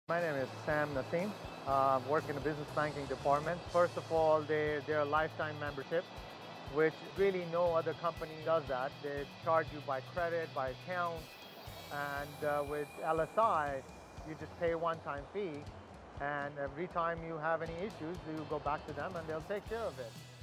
My name is Nasim. Work in the business banking department. First of all, they're a lifetime membership, which really no other company does that. They charge you by credit, by account, and with LSI, you just pay a one-time fee, and every time you have any issues, you go back to them and they'll take care of it.